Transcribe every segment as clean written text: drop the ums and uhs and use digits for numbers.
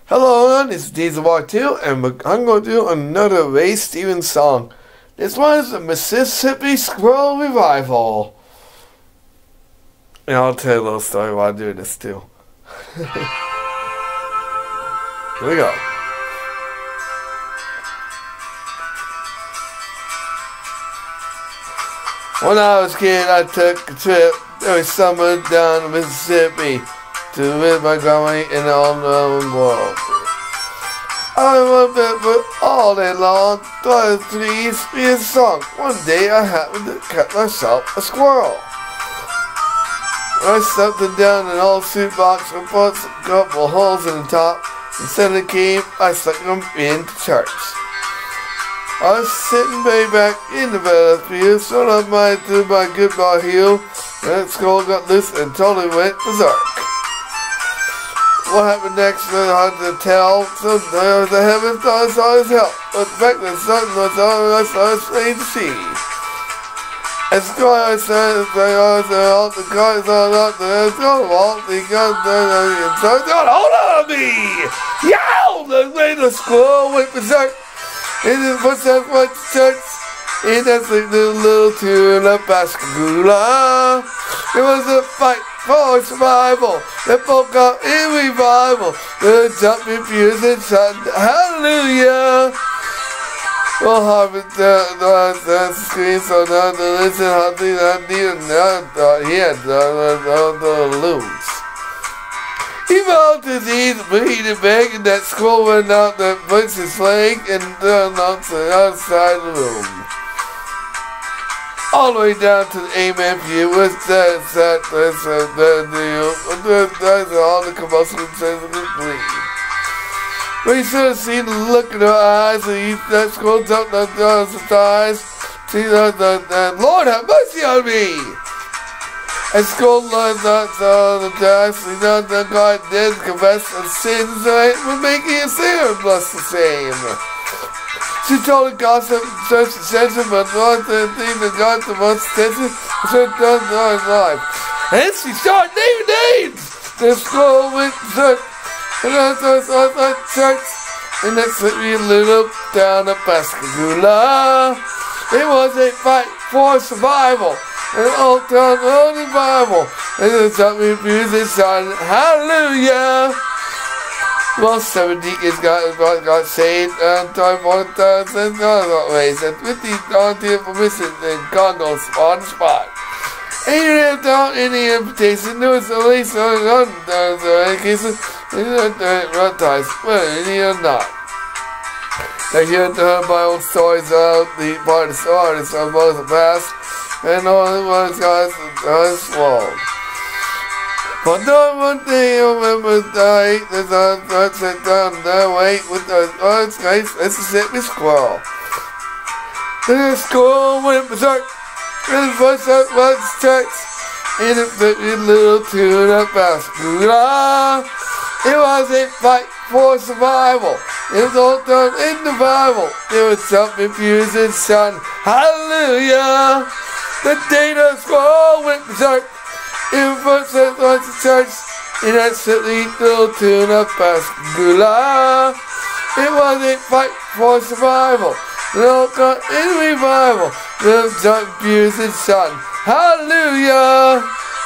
Hello everyone, it's Diesel Walk 2, and I'm going to do another Ray Stevens song. This one is the Mississippi Squirrel Revival. And I'll tell you a little story while I'm doing this too. Here we go. When I was a kid, I took a trip every summer down to Mississippi to visit my grandma in the unknown world. I went barefoot all day long, thought the trees be a song. One day I happened to catch myself a squirrel. I stuffed it down an old soup box and put a couple holes in the top. Instead of the key, I stuck them into church. I was sitting way back in the battlefield, so I might do my goodbye heel, and that skull got loose and totally went berserk. What happened next was hard to tell. Sometimes the heavens thought I saw his help, but the fact that something was all I saw was plain to see. As I said, all the guys all up there, so all the guns and so hold on to me! Yow! The way the squirrel went berserk. In his footsteps went to church. In that sweet little tune of Pascagoula. It was a fight for survival. They broke out in revival. The jumping fuse and shouting, hallelujah! Well, Harvard the screen so now to listen how he had the looms. He felt his knees bleeding big, and that skull went out that punched his leg and turned out to the outside of the room. All the way down to the amen view was that's all the combustion says of the bleed. But you should have seen the look in her eyes, and that skull jumped up down his thighs. See that Lord have mercy on me! And skull learned that the task, he knows that God did confess his sins, and would make him sinner bless the same. She told the gossip, search the censor, but one thing that got the most attention was her done his life. And she started naming names! The skull went to church, and I church, and that sent me a little down to Pascagoula. It was a fight for survival, an old town only Bible, and the jumping music sounded hallelujah. Well, 7 deacons got saved, and 24,000 got raised, and 50 volunteered for mission in Congos on the spot. And you didn't doubt any invitation, there was at least one cases, and you didn't run ties, but you did not. Now, you had heard my old stories of the part of the artists of both the past, and all the ones guys swallowed. But no one day I remember the night as I sat down there wait with the nice Mississippi squirrel. The squirrel went berserk, and his voice up was church, and it fit me a little tune of Pascagoula. It was a fight for survival. It was all done in the Bible. It was jumping fuse and shouting, hallelujah! The day the squirrel went berserk, in first went to church, in that silly little tune of Pascagoula. It was a fight for survival. It all got in revival. The jumping fuse and shouting, hallelujah!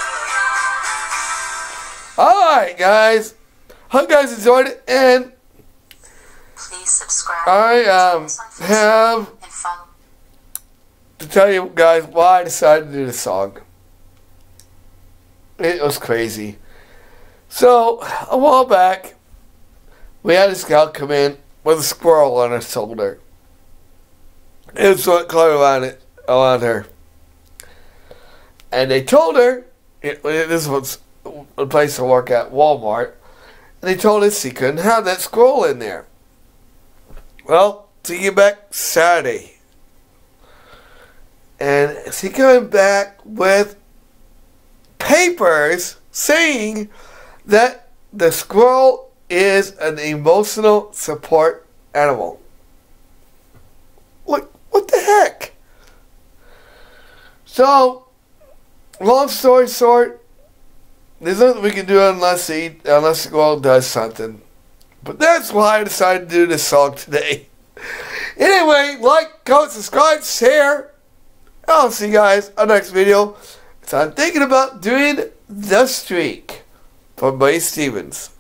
Alright, guys. Hope you guys enjoyed it, and please subscribe. I have to tell you guys why I decided to do this song. It was crazy. So, a while back, we had a scout come in with a squirrel on her shoulder. It was what color around her. And they told her, this was a place to work at, Walmart, and they told us she couldn't have that squirrel in there. Well, she came back Saturday. And she came back with papers saying that the squirrel is an emotional support animal. What the heck? So, long story short, there's nothing we can do unless the squirrel does something. But that's why I decided to do this song today. Anyway, like, comment, subscribe, share. I'll see you guys on the next video. So I'm thinking about doing The Streak from Buddy Stevens.